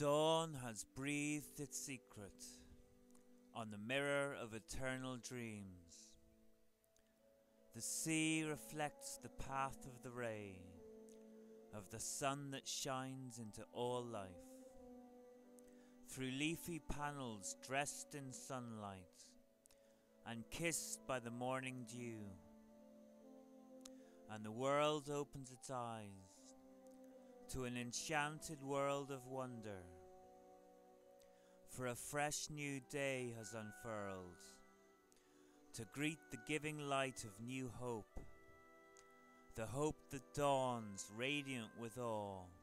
Dawn has breathed its secret on the mirror of eternal dreams. The sea reflects the path of the ray of the sun that shines into all life. Through leafy panels dressed in sunlight and kissed by the morning dew, and the world opens its eyes to an enchanted world of wonder. For a fresh new day has unfurled to greet the giving light of new hope, the hope that dawns radiant with awe